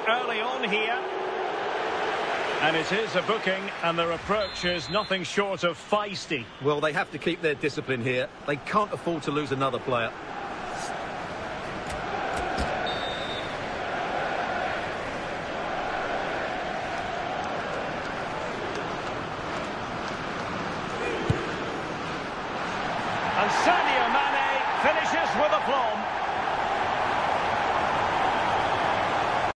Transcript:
early on here. And it is a booking, and their approach is nothing short of feisty. Well, they have to keep their discipline here. They can't afford to lose another player. And Sadio Mané finishes with aplomb.